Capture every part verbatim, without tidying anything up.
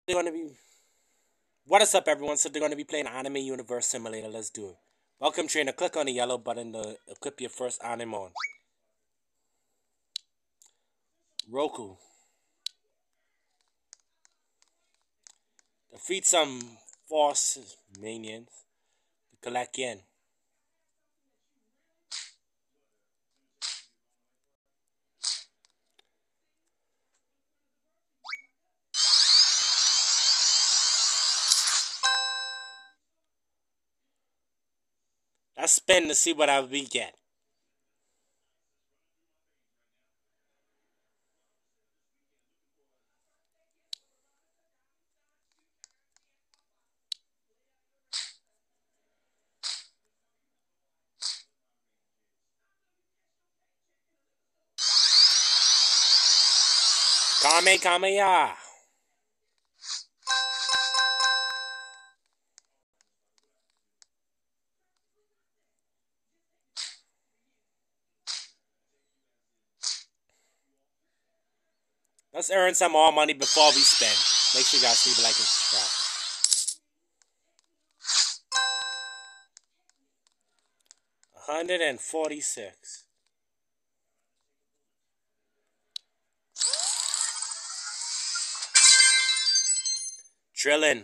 They're gonna be what is up, everyone? So they're gonna be playing Anime Universe Simulator. Let's do it. Welcome, trainer. Click on the yellow button to equip your first Animon. Roku. Defeat some force minions to collect yen. Let's spin to see what I we get. Kame Kame Ya. Let's earn some more money before we spend. Make sure you guys leave a like and subscribe. one hundred forty-six. Drilling.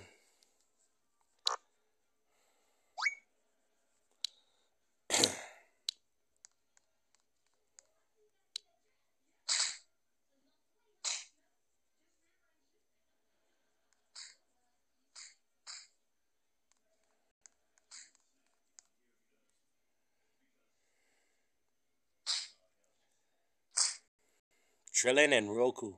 Drilling and Roku.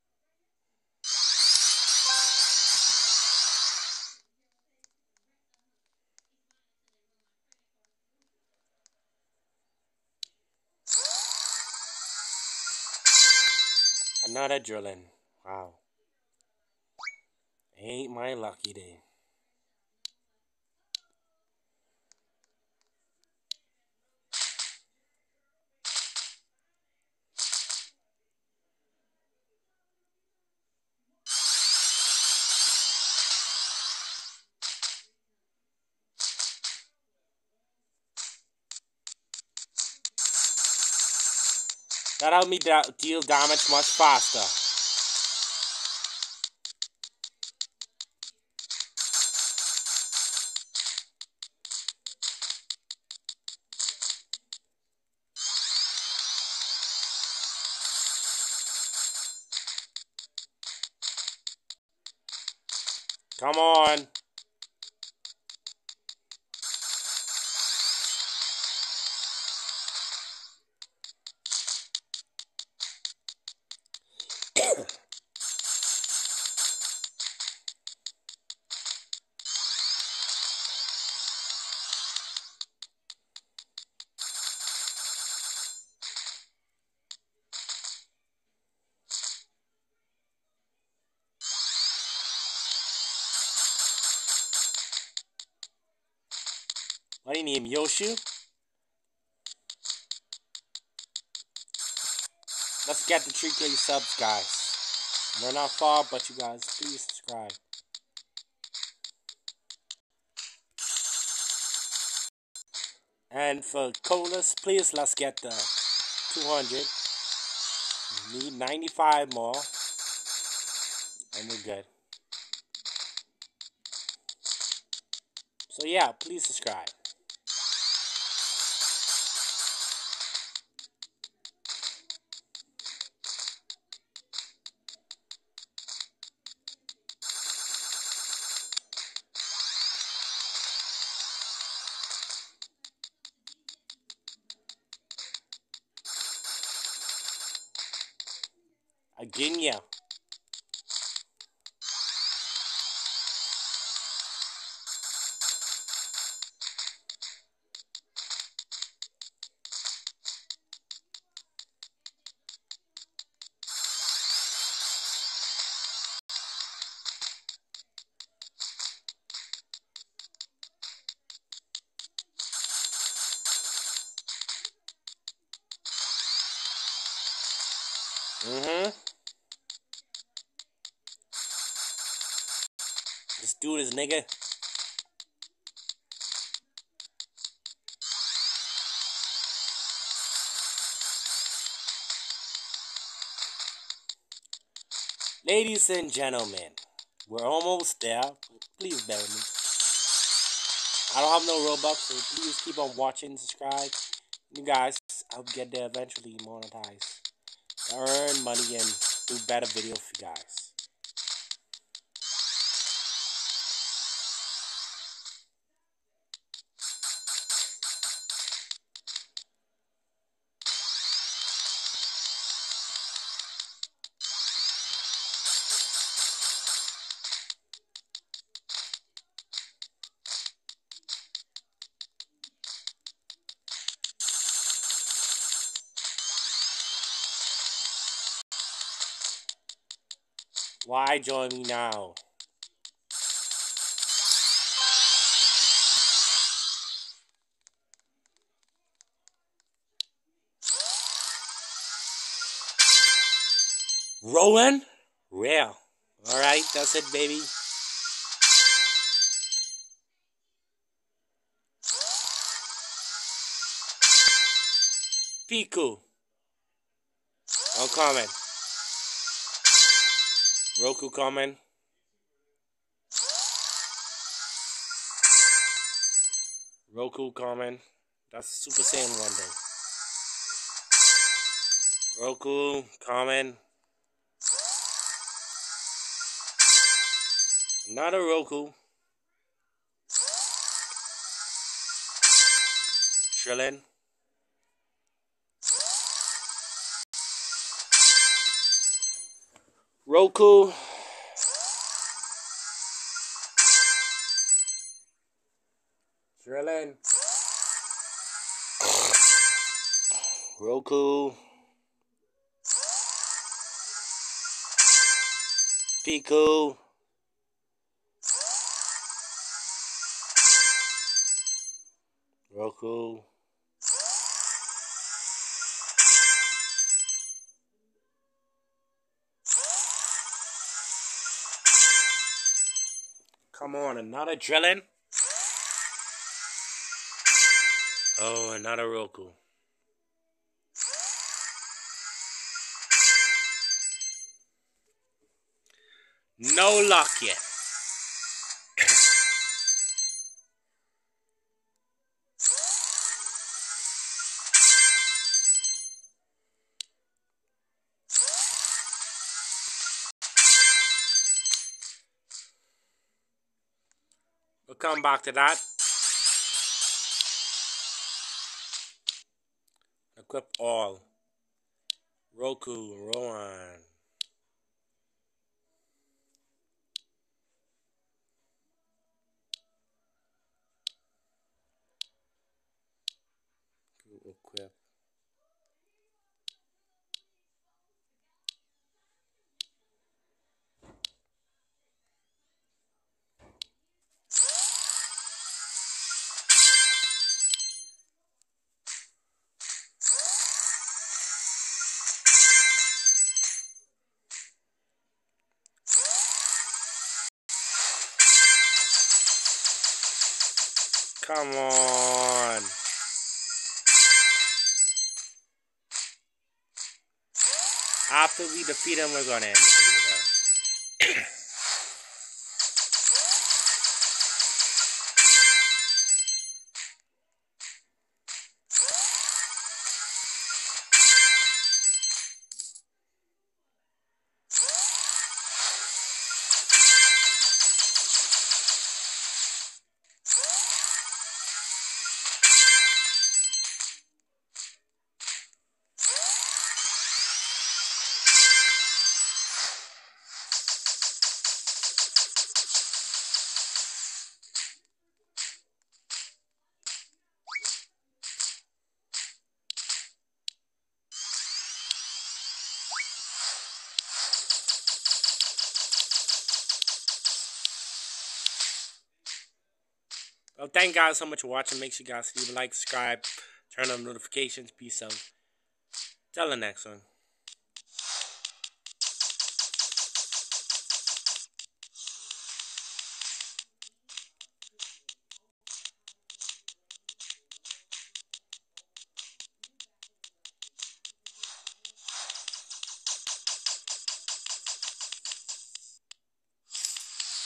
Another drilling. Wow. Ain't my lucky day. That helped me da deal damage much faster. Come on. What do you need, Yoshu? Let's get the three K subs, guys. We're not far, but you guys, please subscribe. And for Colas, please let's get the two hundred. Need ninety-five more. And we're good. So yeah, please subscribe. Again, yeah. Mm-hmm. Let's do this, nigga. Ladies and gentlemen, we're almost there. Please bear with me. I don't have no Robux, so please keep on watching, subscribe. You guys, I'll get there eventually monetized. Earn money and do better videos for you guys. Why join me now? Rolling? Real. Alright, that's it, baby. Piku. No comment. Roku comment. Roku comment. That's Super Saiyan one day. Roku comment. Another Roku. Trillin. Roku. Trillin. Roku. Piku. Roku. Come on, another Trillin. Oh, another Roku. No luck yet. We'll come back to that. Equip all. Roku, Rowan. Equip. Come on. After we defeat him, we're gonna end the video there. Well, thank you guys so much for watching. Make sure you guys leave a like, subscribe, turn on notifications. Peace out. Till the next one.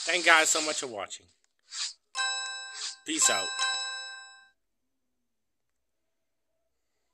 Thank you guys so much for watching. Peace out.